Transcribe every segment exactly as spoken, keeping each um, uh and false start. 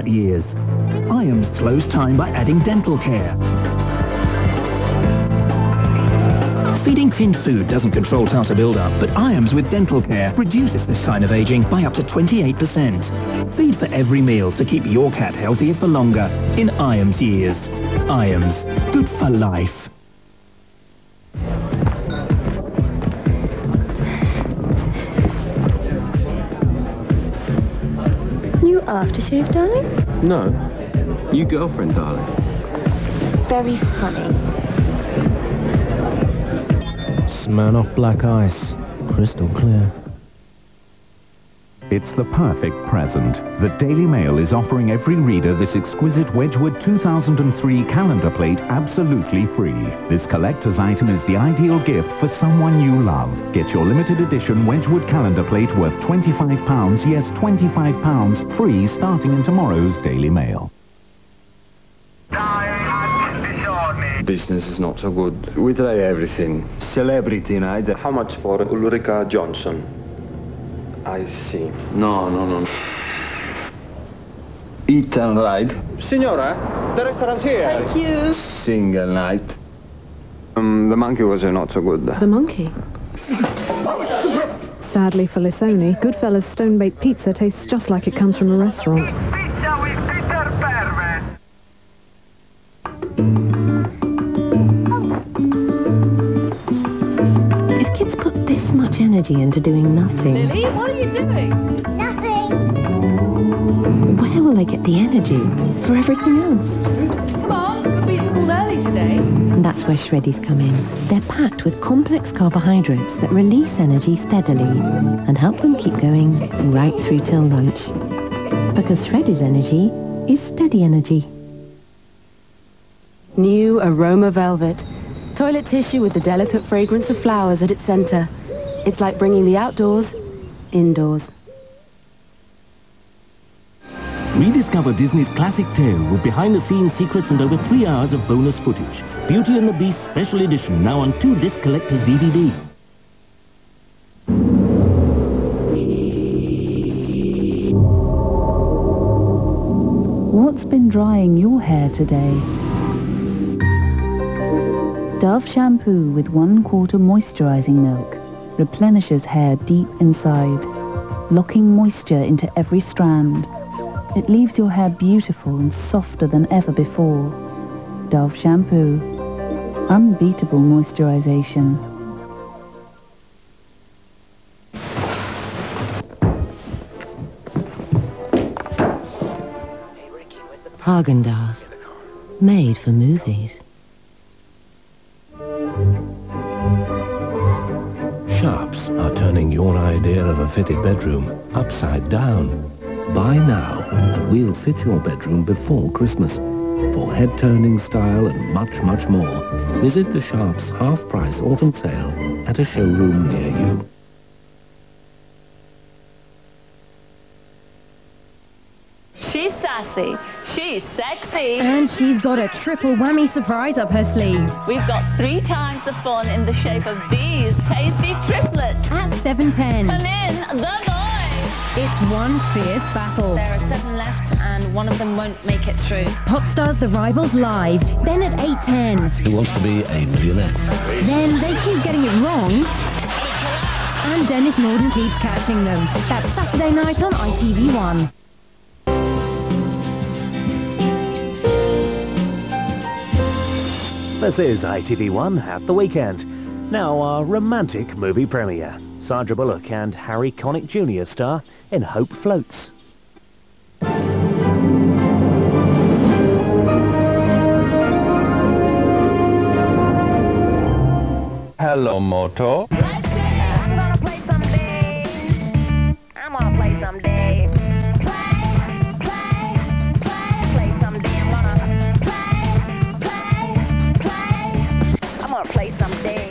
flat years. I A M S slows time by adding dental care. Feeding thin food doesn't control tartar buildup, but I A M S with dental care reduces this sign of aging by up to twenty-eight percent. Feed for every meal to keep your cat healthier for longer in I A M S years. I A M S, good for life. New aftershave, darling? No. You girlfriend, darling. Very funny. Smirnoff Black Ice. Crystal clear. It's the perfect present. The Daily Mail is offering every reader this exquisite Wedgwood two thousand three calendar plate absolutely free. This collector's item is the ideal gift for someone you love. Get your limited edition Wedgwood calendar plate worth twenty-five pounds, yes, twenty-five pounds, free starting in tomorrow's Daily Mail. Business is not so good. We try everything. Celebrity night. How much for Ulrika Johnson? I see. No, no, no. Eat and ride. Signora, the restaurant's here. Thank you. Single night. Um, the monkey was uh, not so good. The monkey? Sadly for Lissoni, Goodfellas stone-baked pizza tastes just like it comes from a restaurant. Pizza with Peter Pervert. If kids put this much energy into doing nothing... Lily, what are you doing? Nothing! Where will they get the energy for everything else? Come on, we'll be at school early today. And that's where Shreddies come in. They're packed with complex carbohydrates that release energy steadily and help them keep going right through till lunch. Because Shreddies energy is steady energy. New Aroma Velvet. Toilet tissue with the delicate fragrance of flowers at its center. It's like bringing the outdoors indoors. Rediscover Disney's classic tale with behind-the-scenes secrets and over three hours of bonus footage. Beauty and the Beast Special Edition, now on two-disc collector's D V D. What's been drying your hair today? Dove shampoo with one quarter moisturizing milk replenishes hair deep inside, locking moisture into every strand. It leaves your hair beautiful and softer than ever before. Dove shampoo. Unbeatable moisturization. Haagen-Dazs. Made for movies. Sharps are turning your idea of a fitted bedroom upside down. Buy now and we'll fit your bedroom before Christmas. For head-turning style and much, much more, visit the Sharps half-price autumn sale at a showroom near you. She's sassy. She's sexy. And she's got a triple whammy surprise up her sleeve. We've got three times the fun in the shape of these tasty triplets. At seven ten. Come in, the boys. It's one fierce battle. There are seven left and one of them won't make it through. Popstars The Rivals live. Then at eight ten. Who wants to be a millionaire? Then they keep getting it wrong. And Dennis Norden keeps catching them. That's Saturday night on I T V one. This is I T V one at the weekend. Now our romantic movie premiere. Sandra Bullock and Harry Connick Junior star in Hope Floats. Hello, Moto. I'm gonna play someday. I'm gonna play someday. Play, play, play, play someday. I'm gonna play, play, play. I'm gonna play someday.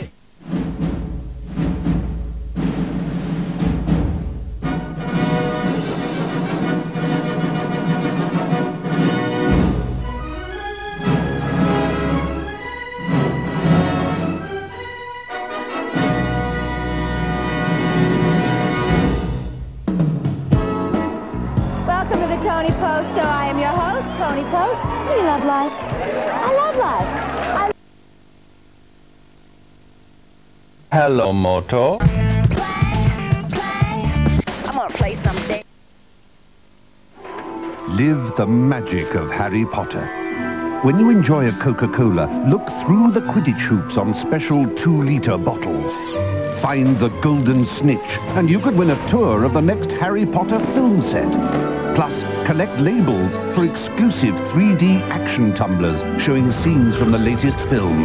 Pony pose. We love life. I love life. I Hello, Moto. I'm gonna play someday. Live the magic of Harry Potter. When you enjoy a Coca-Cola, look through the Quidditch hoops on special two-litre bottles. Find the golden snitch, and you could win a tour of the next Harry Potter film set. Plus, collect labels for exclusive three D action tumblers showing scenes from the latest film.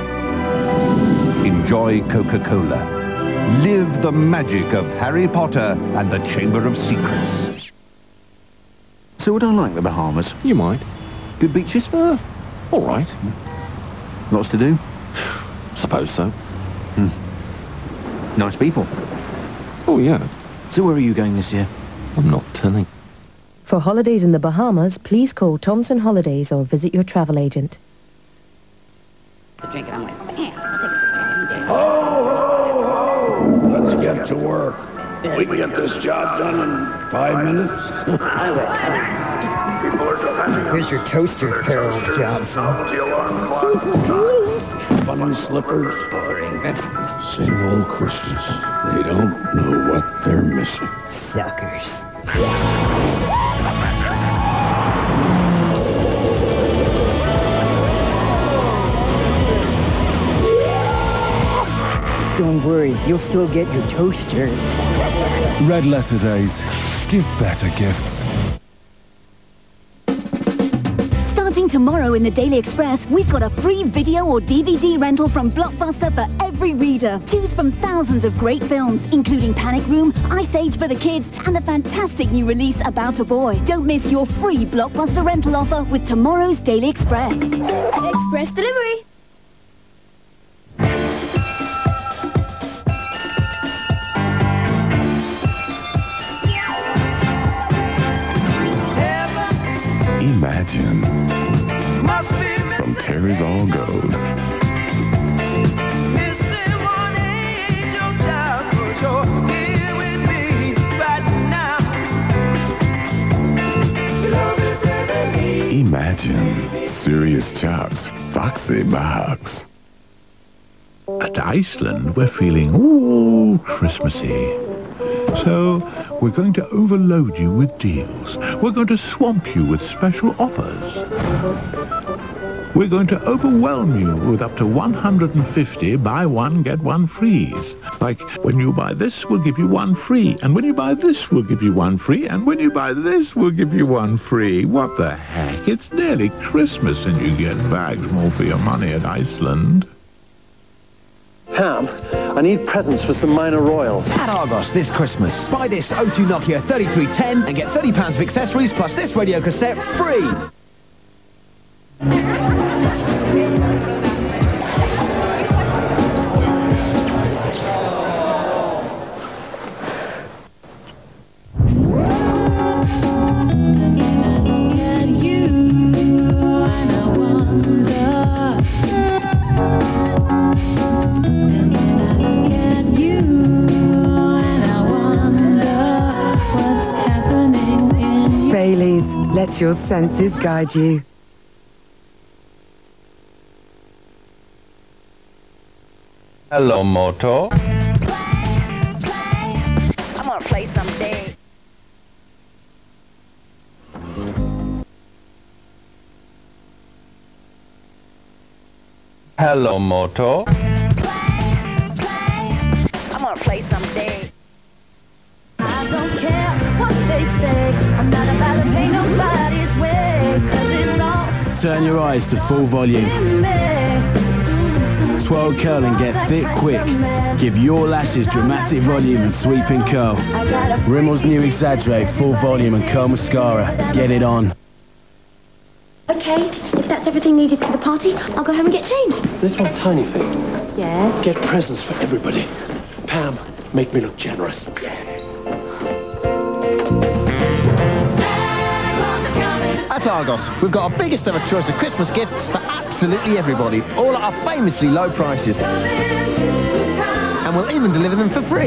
Enjoy Coca-Cola. Live the magic of Harry Potter and the Chamber of Secrets. So would I like the Bahamas? You might. Good beaches? Uh, all right. Lots to do? Suppose so. Hmm. Nice people. Oh, yeah. So where are you going this year? I'm not telling. For holidays in the Bahamas, please call Thompson Holidays or visit your travel agent. Drink it, I'm like, bam, I'll take it. Ho, ho, ho! Let's get to work. We can get this job done in five minutes. People are depending on. Here's your toaster, Carol Johnson. Funny slippers. Same old Christmas. They don't know what they're missing. Suckers. Don't worry, you'll still get your toaster. Red Letter Days. Give better gifts. Starting tomorrow in the Daily Express, we've got a free video or D V D rental from Blockbuster for every reader. Choose from thousands of great films, including Panic Room, Ice Age for the Kids, and the fantastic new release About a Boy. Don't miss your free Blockbuster rental offer with tomorrow's Daily Express. Express delivery. Imagine from Terry's All Gold. Imagine Serious Chops, Foxy Box. At Iceland, we're feeling all Christmassy. So, we're going to overload you with deals. We're going to swamp you with special offers. We're going to overwhelm you with up to one hundred fifty buy one, get one frees. Like, when you buy this, we'll give you one free. And when you buy this, we'll give you one free. And when you buy this, we'll give you one free. What the heck? It's nearly Christmas and you get bags more for your money at Iceland. Ham, I need presents for some minor royals. At Argos this Christmas, buy this O two Nokia thirty-three ten and get thirty pounds of accessories plus this radio cassette free. Let your senses guide you. Hello, Moto. I'm gonna play someday. Hello, Moto. I'm gonna play someday. I don't care what they say. I'm not about to pay nobody's way. Cause it's all Turn your eyes to full volume. in me. Swirl, curl and get thick quick. Give your lashes dramatic volume and sweeping curl. Rimmel's new Exaggerate, full volume and curl mascara. Get it on. Okay, if that's everything needed for the party, I'll go home and get changed. There's one tiny thing. Yes? Get presents for everybody. Pam, make me look generous. At Argos, we've got our biggest ever choice of Christmas gifts for absolutely everybody, all at our famously low prices. And we'll even deliver them for free.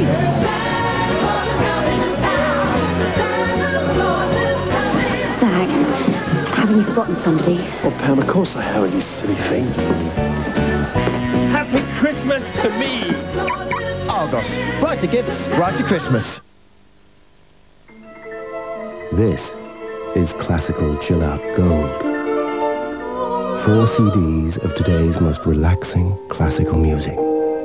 Zach, having you forgotten somebody? Oh, Pam, of course I haven't, you silly thing. Happy Christmas to me! Argos. Brighter gifts, brighter Christmas. This is classical chill-out gold. Four C Ds of today's most relaxing classical music.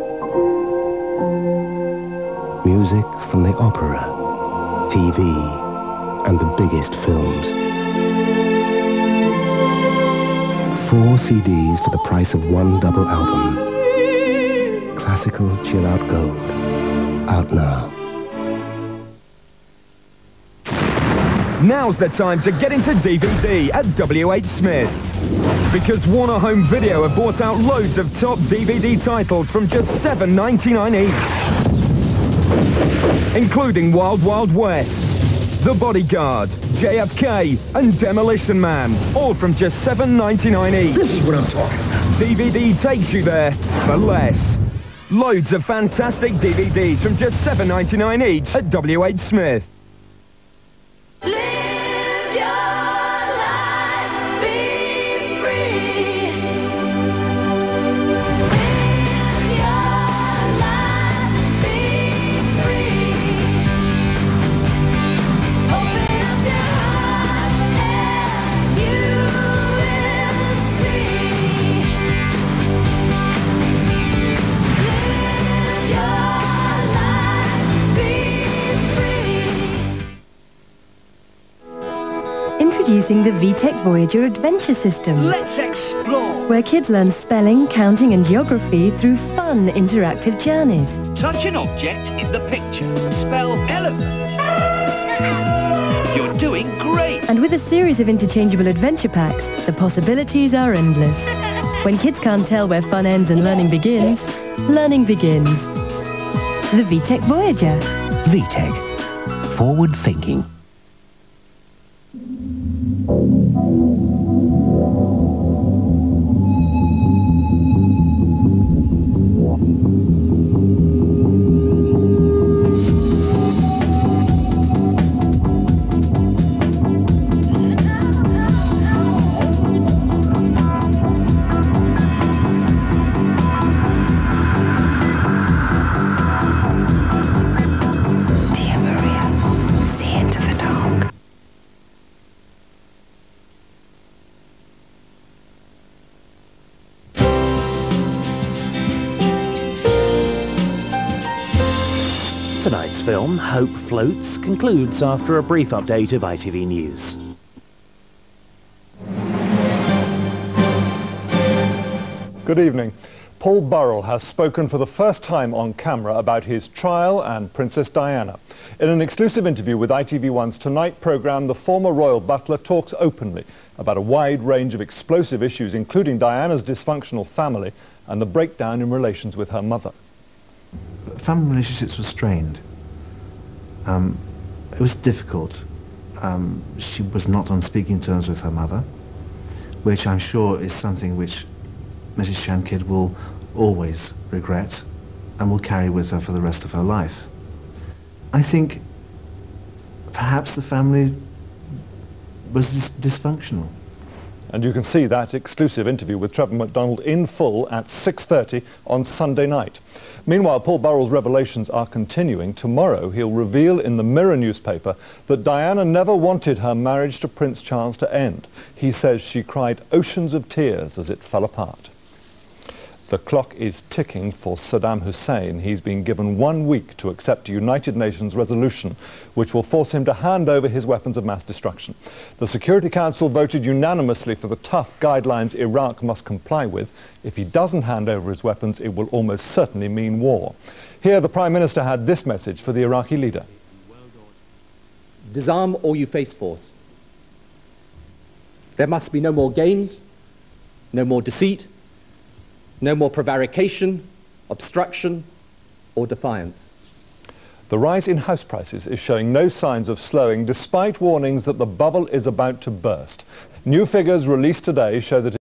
Music from the opera, T V, and the biggest films. Four C Ds for the price of one double album. Classical chill-out gold. Out now. Now's the time to get into D V D at W H Smith. Because Warner Home Video have bought out loads of top D V D titles from just seven ninety-nine each. Including Wild Wild West, The Bodyguard, J F K and Demolition Man. All from just seven ninety-nine each. This is what I'm talking about. D V D takes you there for less. Loads of fantastic D V Ds from just seven ninety-nine each at W H Smith. Introducing the V TEC Voyager Adventure System. Let's explore! Where kids learn spelling, counting and geography through fun, interactive journeys. Touch an object in the picture. Spell elephant. You're doing great! And with a series of interchangeable adventure packs, the possibilities are endless. When kids can't tell where fun ends and learning begins, learning begins. The V TEC Voyager. V TEC. Forward thinking. Tonight's film, Hope Floats, concludes after a brief update of I T V News. Good evening. Paul Burrell has spoken for the first time on camera about his trial and Princess Diana. In an exclusive interview with I T V one's Tonight programme, the former royal butler talks openly about a wide range of explosive issues, including Diana's dysfunctional family and the breakdown in relations with her mother. Family relationships were strained. Um, it was difficult. Um, she was not on speaking terms with her mother, which I'm sure is something which Missus Shankid will always regret and will carry with her for the rest of her life. I think perhaps the family was dis dysfunctional. And you can see that exclusive interview with Trevor McDonald in full at six thirty on Sunday night. Meanwhile, Paul Burrell's revelations are continuing. Tomorrow he'll reveal in the Mirror newspaper that Diana never wanted her marriage to Prince Charles to end. He says she cried oceans of tears as it fell apart. The clock is ticking for Saddam Hussein. He's been given one week to accept a United Nations resolution which will force him to hand over his weapons of mass destruction. The Security Council voted unanimously for the tough guidelines Iraq must comply with. If he doesn't hand over his weapons, it will almost certainly mean war. Here, the Prime Minister had this message for the Iraqi leader. Disarm or you face force. There must be no more games, no more deceit, no more prevarication, obstruction, or defiance. The rise in house prices is showing no signs of slowing, despite warnings that the bubble is about to burst. New figures released today show that